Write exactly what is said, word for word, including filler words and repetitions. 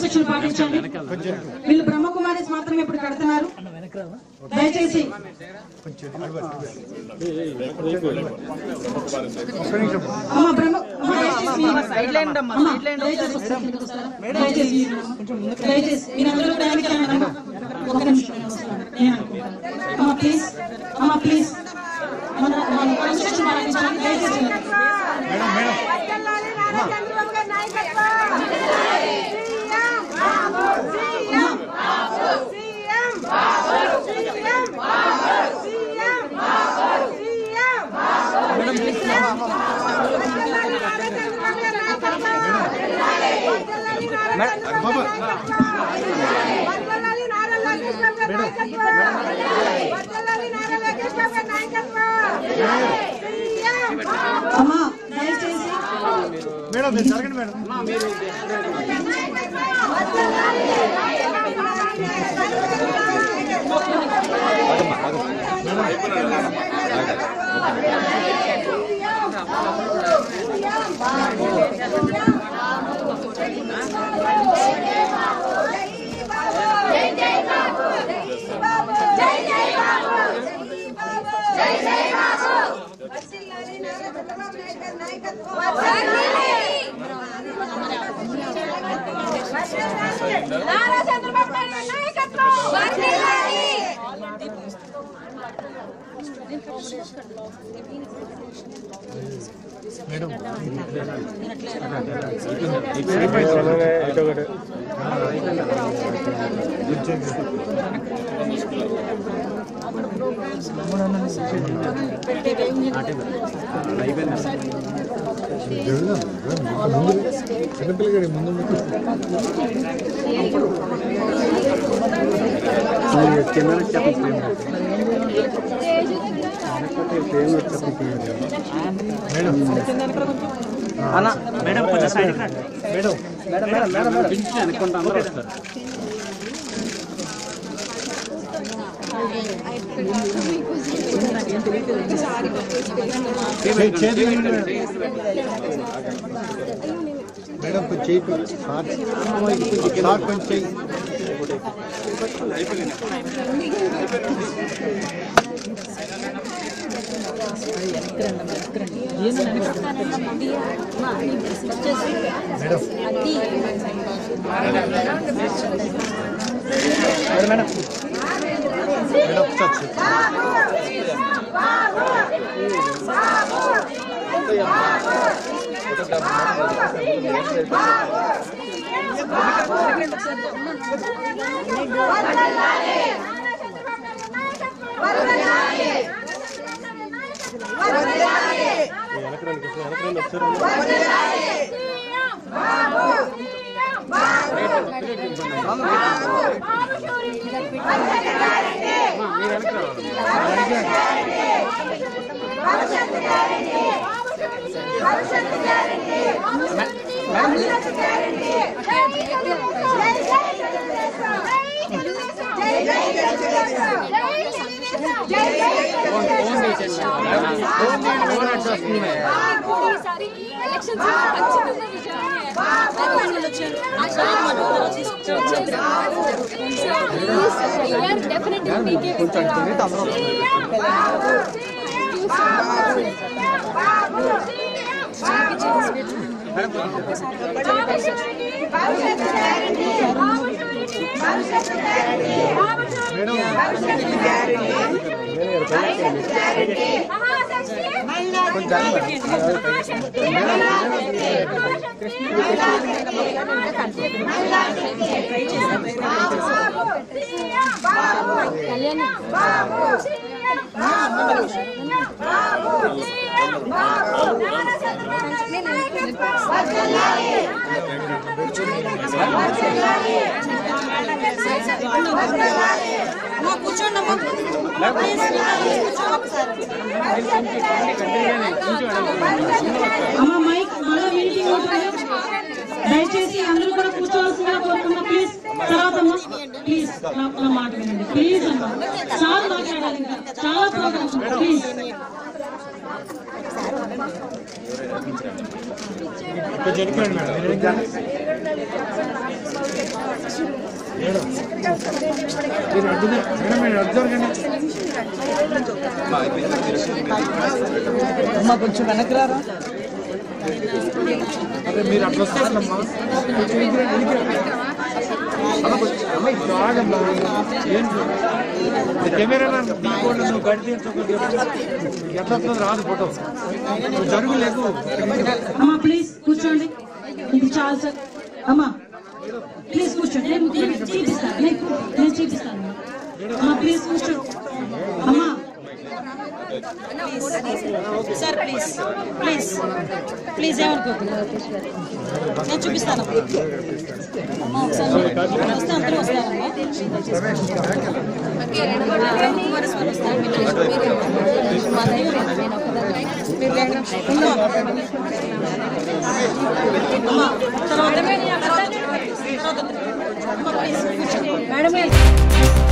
క్రమశిక్షణ పాటించండి. వీళ్ళు బ్రహ్మకుమారిస్ మాత్రమే ఇప్పుడు కడుతున్నారు. దయచేసి అమ్మ బ్రహ్మ దయచేసి మీరందరూ ఒక నిమిషం అమ్మ ప్లీజ్ అమ్మ ప్లీజ్ మన క్రమశిక్షణ పాటించండి. దయచేసి అమ్మా దయచేసి మేడం జరగండి మేడం. మేడం చిన్నపిల్లగాడి ముందు మేడం కొంచెం side madam madam madam madam అనుకుంటా అందరూ వస్తారు. మేడం కొంచెం చేయి కొంచెం చేయి మేడం దయచేసి అందరూ కూడా కూర్చోవాల్సిందిగా కోరుకున్నా. ప్లీజ్ తర్వాత ప్లీజ్ నా మాట వినండి ప్లీజ్ అమ్మా. చాలా మాట్లాడాలి, ఇంకా చాలా ప్రోగ్రామ్స్. ప్లీజ్ మేడం అమ్మా కొంచెం వెనక్కి రారా. అదే మీరు అట్లా వస్తారమ్మా. కెమెరా తీసుకోండి, నువ్వు గడి తీసుకోండి. ఎట్లా వస్తుంది రాదు ఫోటో జరుగు లేదు. అమ్మా ప్లీజ్ కూర్చోండి, ఇది చాలు సార్. అమ్మా ప్లీజ్ కూర్చోండి, నేను నేను చూపిస్తాను, నేను నేను చూపిస్తాను. అమ్మా ప్లీజ్ కూర్చోండి. అమ్మా సార్ ప్లీజ్ ప్లీజ్ ప్లీజ్ ఏమనుకోద్దు, నేను చూపిస్తాను. అమ్మా ఒకసారి వస్తే అందరూ వస్తారమ్మా. తర్వాత మేడం